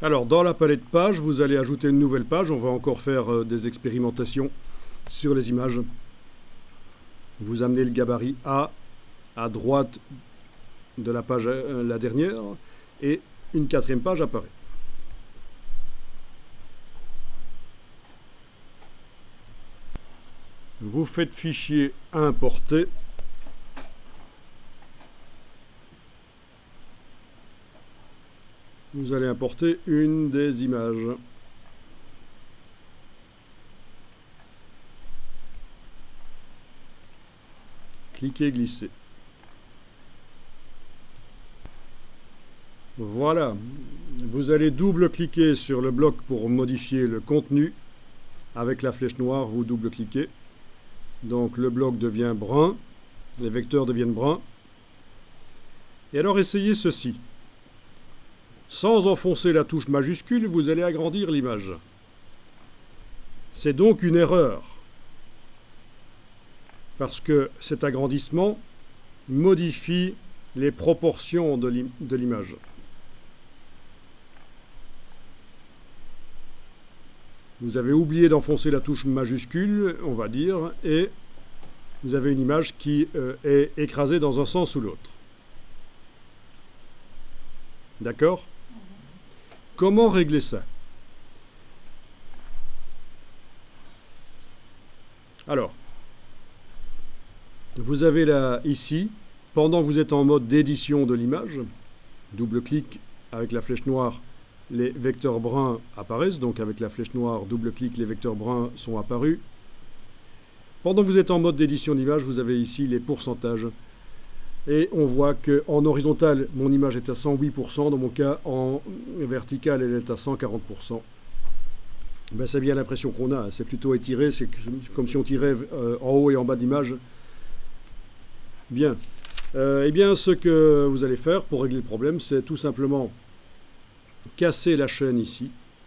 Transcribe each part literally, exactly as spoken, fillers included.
Alors, dans la palette page, vous allez ajouter une nouvelle page. On va encore faire euh, des expérimentations sur les images. Vous amenez le gabarit A à droite de la page, euh, la dernière, et une quatrième page apparaît. Vous faites fichier importer. Vous allez importer une des images. Cliquez, glissez. Voilà. Vous allez double-cliquer sur le bloc pour modifier le contenu. Avec la flèche noire, vous double-cliquez. Donc le bloc devient brun. Les vecteurs deviennent bruns. Et alors essayez ceci. Sans enfoncer la touche majuscule, vous allez agrandir l'image. C'est donc une erreur. Parce que cet agrandissement modifie les proportions de l'image. Vous avez oublié d'enfoncer la touche majuscule, on va dire, et vous avez une image qui euh, est écrasée dans un sens ou l'autre. D'accord ? Comment régler ça? Alors, vous avez là, ici, pendant que vous êtes en mode d'édition de l'image, double-clic avec la flèche noire, les vecteurs bruns apparaissent. Donc avec la flèche noire, double-clic, les vecteurs bruns sont apparus. Pendant que vous êtes en mode d'édition d'image, vous avez ici les pourcentages. Et on voit qu'en horizontal, mon image est à cent huit pour cent. Dans mon cas, en vertical, elle est à cent quarante pour cent. Ben, c'est bien l'impression qu'on a. C'est plutôt étiré. C'est comme si on tirait euh, en haut et en bas de l'image. Bien. Euh, eh bien, ce que vous allez faire pour régler le problème, c'est tout simplement casser la chaîne ici.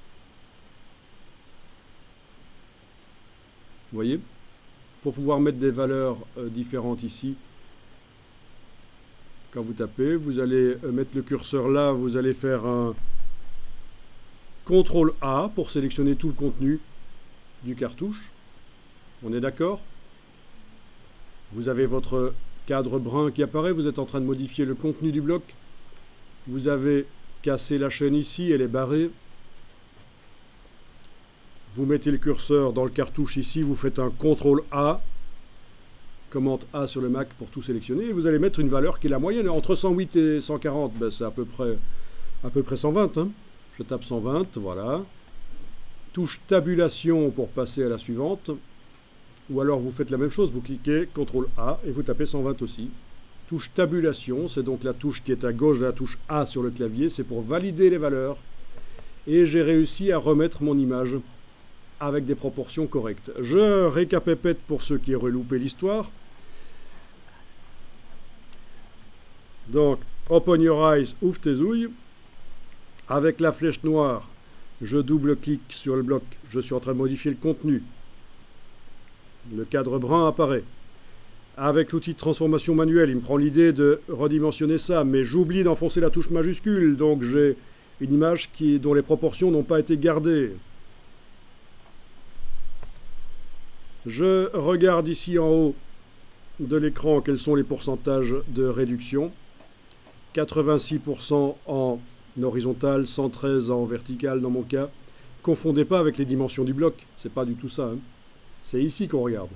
Vous voyez? Pour pouvoir mettre des valeurs euh, différentes ici. Quand vous tapez, vous allez mettre le curseur là, vous allez faire un contrôle A pour sélectionner tout le contenu du cartouche. On est d'accord? Vous avez votre cadre brun qui apparaît, vous êtes en train de modifier le contenu du bloc. Vous avez cassé la chaîne ici, elle est barrée. Vous mettez le curseur dans le cartouche ici, vous faites un contrôle A. Commande A sur le Mac pour tout sélectionner, et vous allez mettre une valeur qui est la moyenne. Entre cent huit et cent quarante, ben c'est à peu près, à peu près cent vingt. Hein. Je tape cent vingt, voilà. Touche tabulation pour passer à la suivante. Ou alors vous faites la même chose, vous cliquez contrôle A et vous tapez cent vingt aussi. Touche tabulation, c'est donc la touche qui est à gauche de la touche A sur le clavier, c'est pour valider les valeurs. Et j'ai réussi à remettre mon image avec des proportions correctes. Je récapépète pour ceux qui auraient loupé l'histoire. Donc, open your eyes, ouvre tes ouilles. Avec la flèche noire, je double-clique sur le bloc. Je suis en train de modifier le contenu. Le cadre brun apparaît. Avec l'outil de transformation manuelle, il me prend l'idée de redimensionner ça, mais j'oublie d'enfoncer la touche majuscule, donc j'ai une image qui, dont les proportions n'ont pas été gardées. Je regarde ici en haut de l'écran quels sont les pourcentages de réduction. quatre-vingt-six pour cent en horizontal, cent treize en vertical dans mon cas. Confondez pas avec les dimensions du bloc, c'est pas du tout ça. Hein. C'est ici qu'on regarde.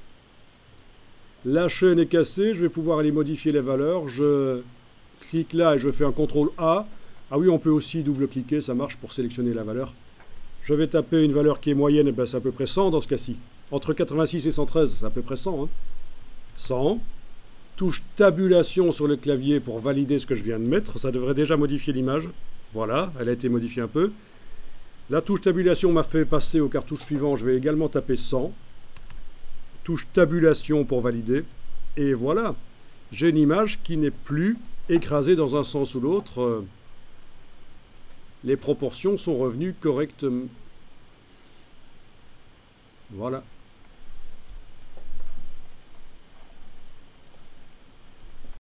La chaîne est cassée, je vais pouvoir aller modifier les valeurs. Je clique là et je fais un contrôle A. Ah oui, on peut aussi double-cliquer, ça marche pour sélectionner la valeur. Je vais taper une valeur qui est moyenne, et ben c'est à peu près cent dans ce cas-ci. Entre quatre-vingt-six et cent treize, c'est à peu près cent. Hein. cent. Touche tabulation sur le clavier pour valider ce que je viens de mettre. Ça devrait déjà modifier l'image. Voilà, elle a été modifiée un peu. La touche tabulation m'a fait passer au cartouche suivant. Je vais également taper cent. Touche tabulation pour valider. Et voilà, j'ai une image qui n'est plus écrasée dans un sens ou l'autre. Les proportions sont revenues correctement. Voilà.